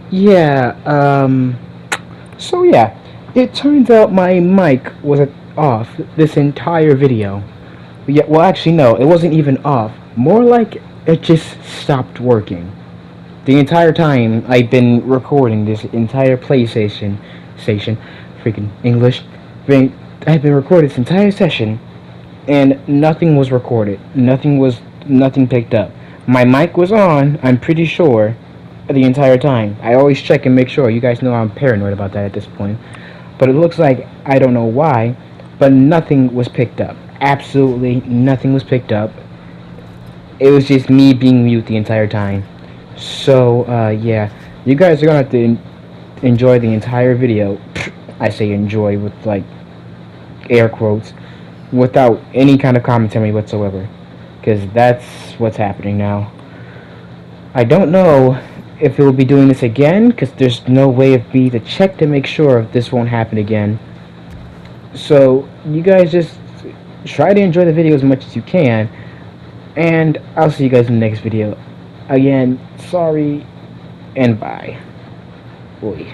Yeah, so yeah, it turns out my mic was off this entire video. Yeah, well, actually, no, it wasn't even off. More like it just stopped working. The entire time I've been recording this entire PlayStation station, freaking English, been, I've been recording this entire session, and nothing was recorded. Nothing picked up. My mic was on, I'm pretty sure, the entire time. I always check and make sure. You guys know I'm paranoid about that at this point. But it looks like I don't know why, but nothing was picked up. Absolutely nothing was picked up. It was just me being mute the entire time. So, yeah, you guys are gonna have to enjoy the entire video. I say enjoy with like air quotes, without any kind of commentary whatsoever, because that's what's happening now. I don't know if it will be doing this again, because there's no way of me to check to make sure if this won't happen again. So you guys just try to enjoy the video as much as you can, and I'll see you guys in the next video. Again, sorry, and bye. Boy.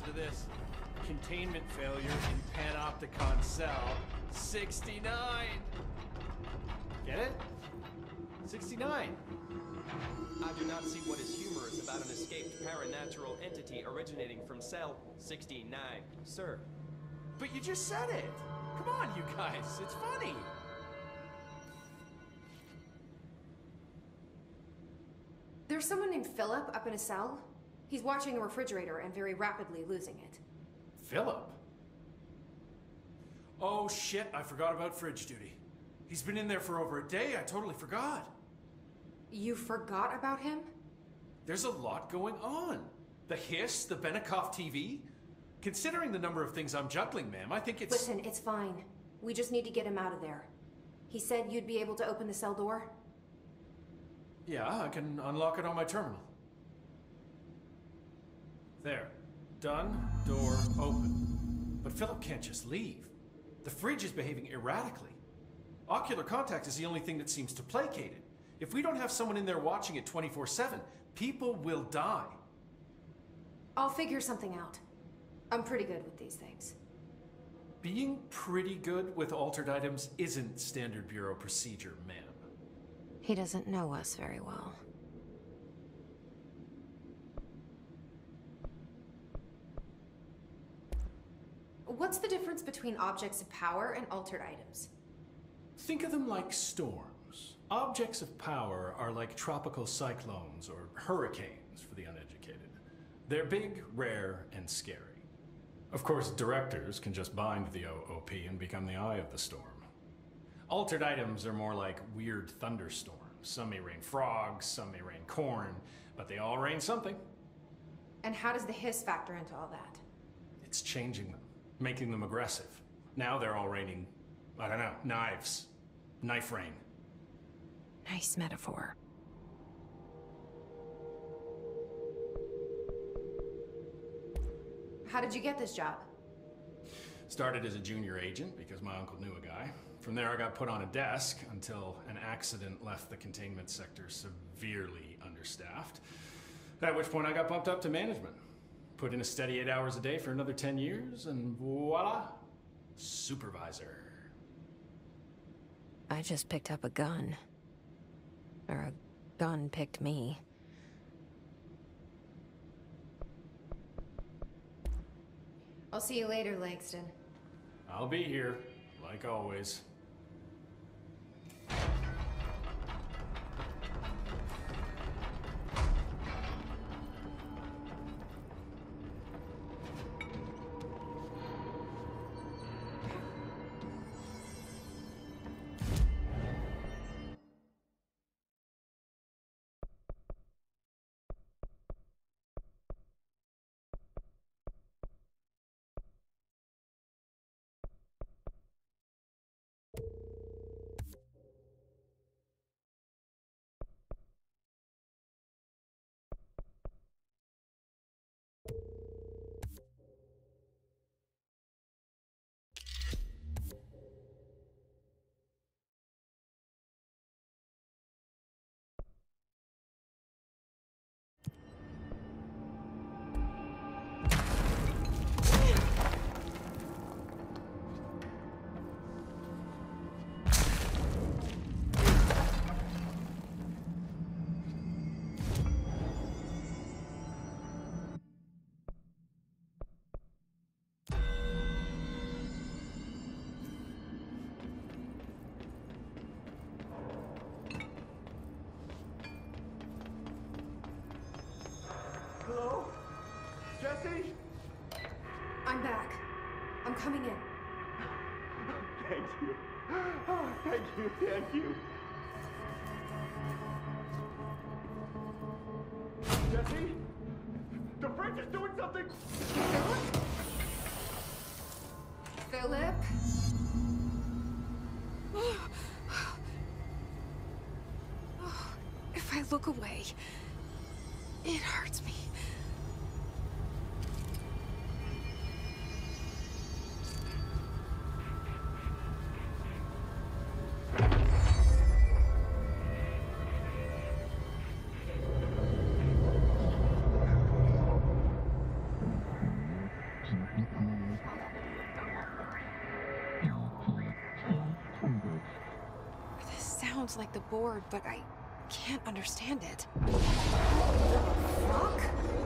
to this. Containment failure in Panopticon cell 69. Get it? 69. I do not see what is humorous about an escaped paranatural entity originating from cell 69, sir. But you just said it. Come on, you guys. It's funny. There's someone named Philip up in a cell. He's watching a refrigerator and very rapidly losing it. Philip? Oh shit, I forgot about fridge duty. He's been in there for over a day. I totally forgot. You forgot about him? There's a lot going on. The hiss, the Benikoff TV. Considering the number of things I'm juggling, ma'am, I think it's... Listen, it's fine. We just need to get him out of there. He said you'd be able to open the cell door? Yeah, I can unlock it on my terminal. There. Done. Door open. But Philip can't just leave. The fridge is behaving erratically. Ocular contact is the only thing that seems to placate it. If we don't have someone in there watching it 24/7, people will die. I'll figure something out. I'm pretty good with these things. Being pretty good with altered items isn't standard bureau procedure, ma'am. He doesn't know us very well. What's the difference between objects of power and altered items? Think of them like storms. Objects of power are like tropical cyclones or hurricanes for the uneducated. They're big, rare, and scary. Of course, directors can just bind the OOP and become the eye of the storm. Altered items are more like weird thunderstorms. Some may rain frogs, some may rain corn, but they all rain something. And how does the hiss factor into all that? It's changing them, making them aggressive. Now they're all raining, I don't know, knives. Knife rain. Nice metaphor. How did you get this job? Started as a junior agent because my uncle knew a guy. From there I got put on a desk until an accident left the containment sector severely understaffed. At which point I got bumped up to management. Put in a steady 8 hours a day for another 10 years and voila, supervisor. I just picked up a gun. Or a gun picked me. I'll see you later, Langston. I'll be here, like always. Hello? Jesse? I'm back. I'm coming in. Thank you. Oh, thank you, thank you. Jesse? The fridge is doing something! Philip? If I look away, it hurts me. sounds like the board, but I can't understand it. Fuck?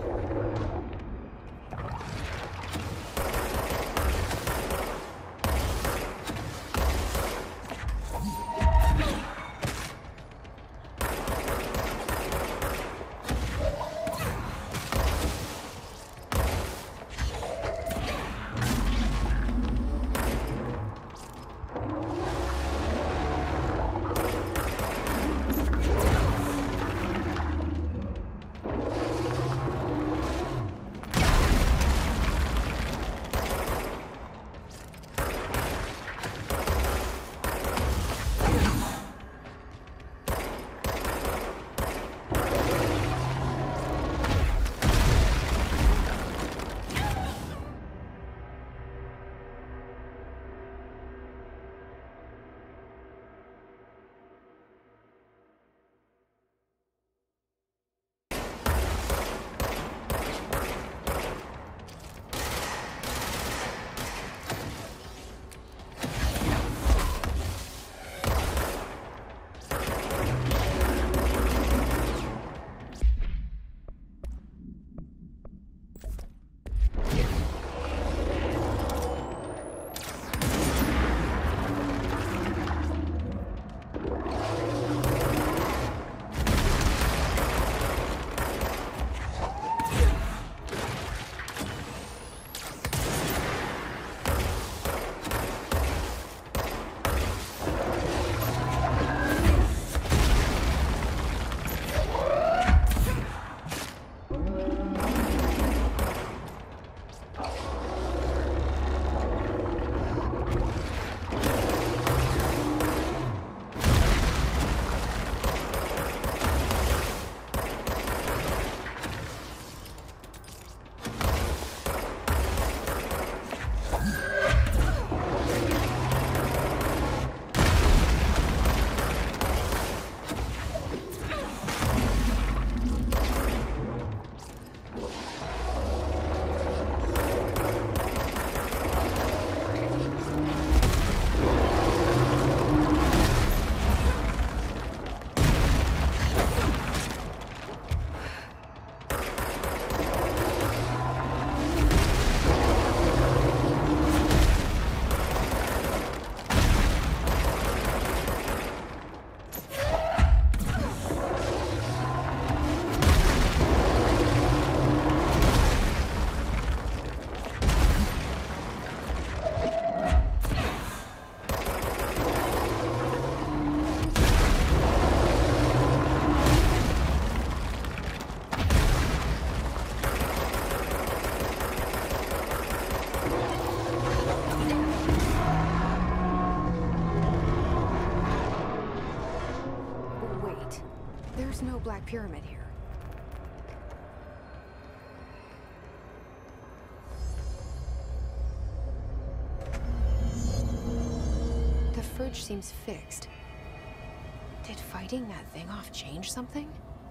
There's no Black Pyramid here. The fridge seems fixed. Did fighting that thing off change something?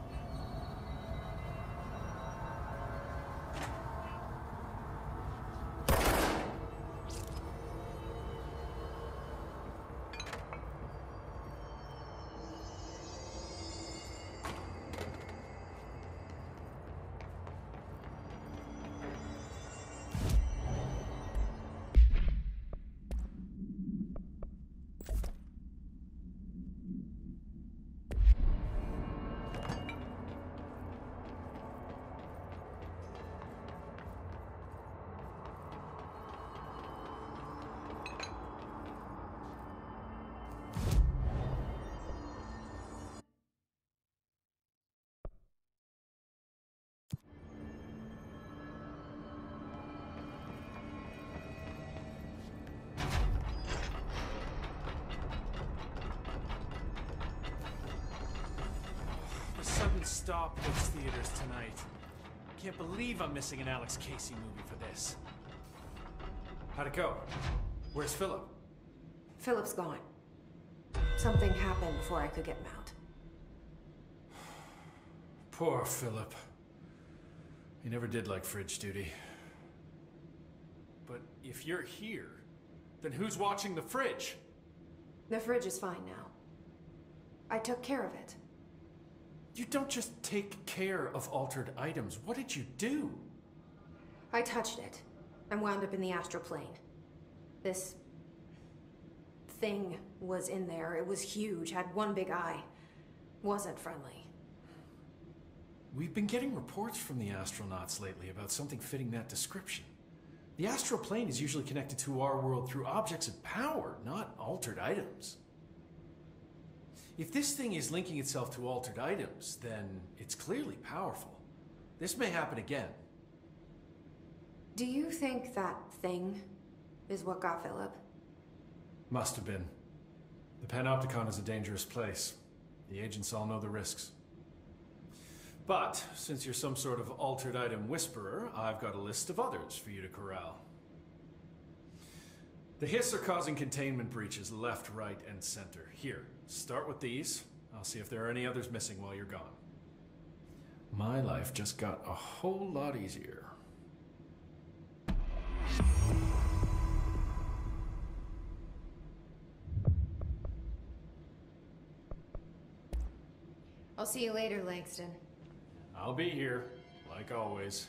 A sudden stop hits theaters tonight. Can't believe I'm missing an Alex Casey movie for this. How'd it go? Where's Philip? Philip's gone. Something happened before I could get him out. Poor Philip. He never did like fridge duty. But if you're here, then who's watching the fridge? The fridge is fine now. I took care of it. You don't just take care of altered items. What did you do? I touched it and wound up in the astral plane. This thing was in there. It was huge, had one big eye. Wasn't friendly. We've been getting reports from the astronauts lately about something fitting that description. The astral plane is usually connected to our world through objects of power, not altered items. If this thing is linking itself to altered items, then it's clearly powerful. This may happen again. Do you think that thing is what got Philip? Must have been. The Panopticon is a dangerous place. The agents all know the risks. But, since you're some sort of altered item whisperer, I've got a list of others for you to corral. The Hiss are causing containment breaches left, right, and center. Here, start with these. I'll see if there are any others missing while you're gone. My life just got a whole lot easier. I'll see you later, Langston. I'll be here, like always.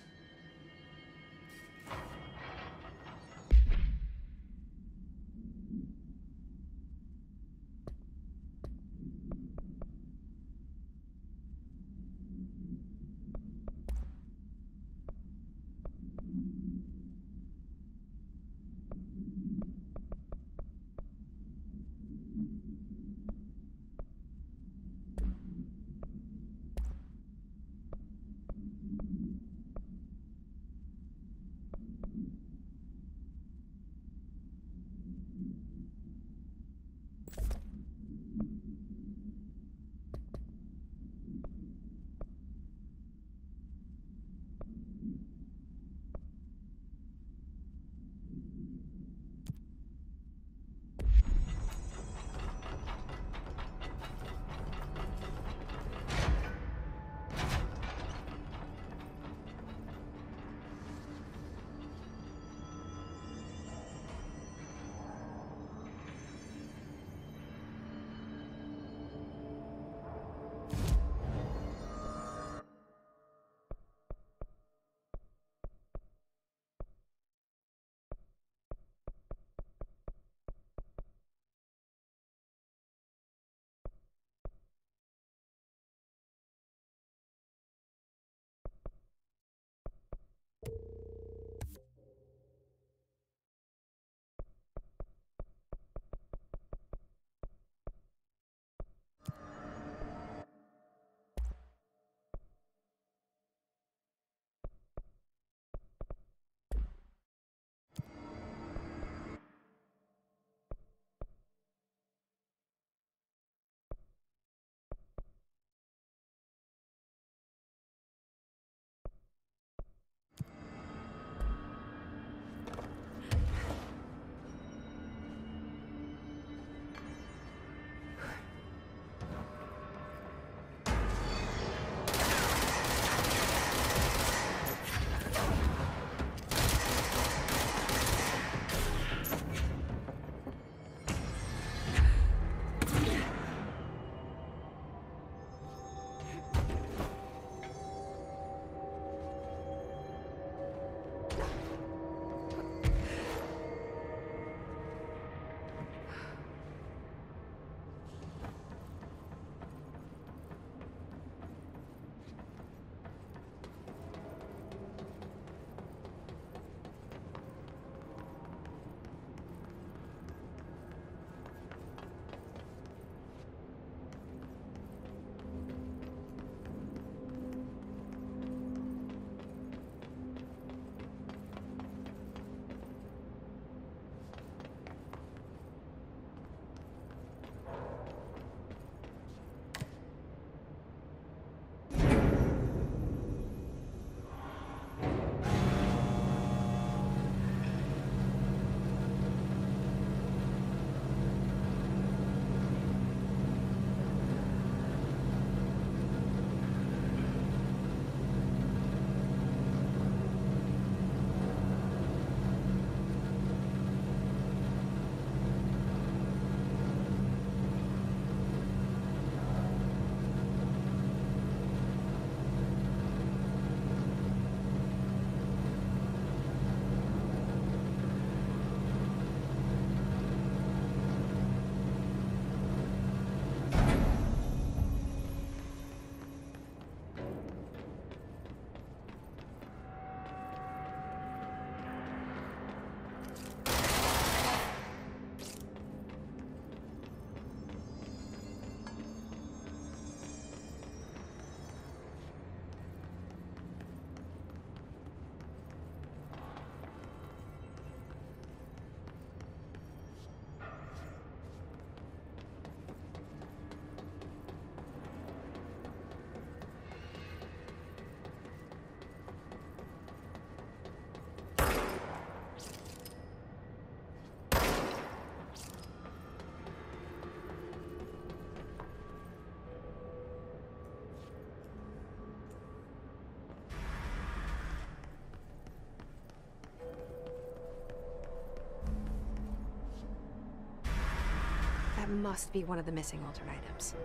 must be one of the missing altered items.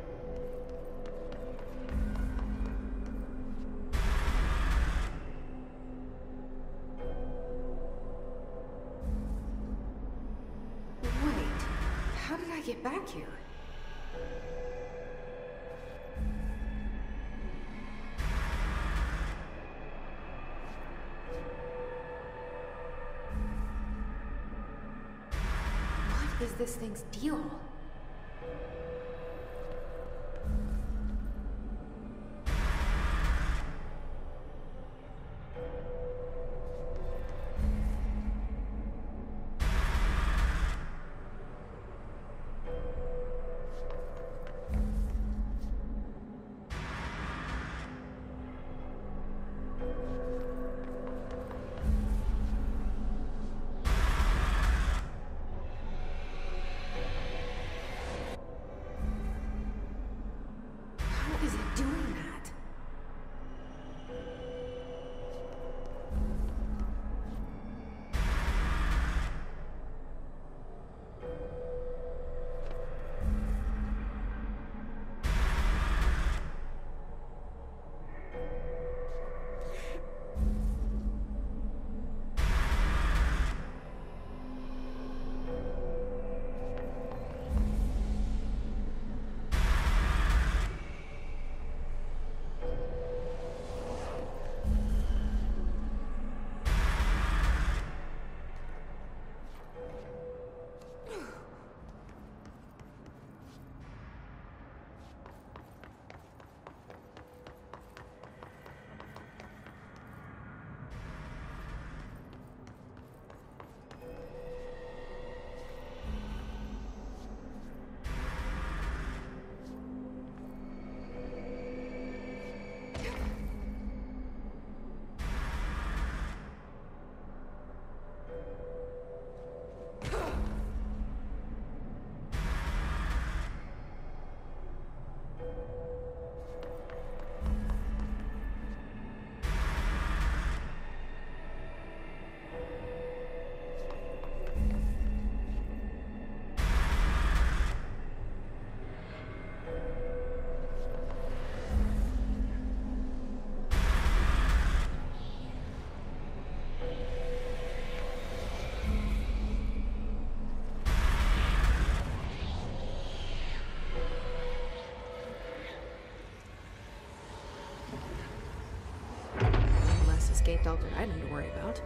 Wait, how did I get back here? What is this thing's deal? How is it doing that? Less escaped altered item to worry about.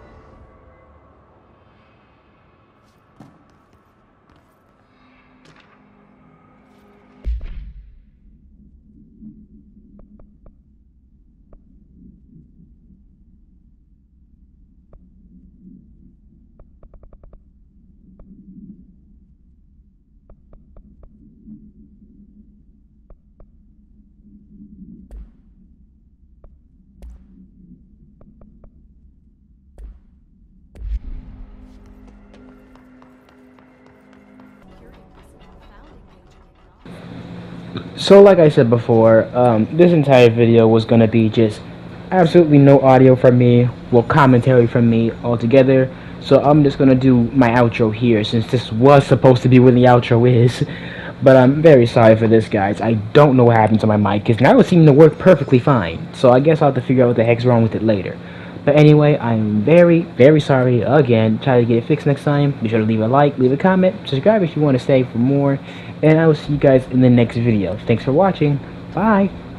So like I said before, this entire video was going to be just absolutely no audio from me, well, commentary from me altogether. So I'm just going to do my outro here, since this was supposed to be where the outro is. But I'm very sorry for this, guys. I don't know what happened to my mic, because now it seemed to work perfectly fine. So I guess I'll have to figure out what the heck's wrong with it later. But anyway, I'm very, very sorry again. Try to get it fixed next time. Be sure to leave a like, leave a comment, subscribe if you want to stay for more. And I will see you guys in the next video. Thanks for watching. Bye.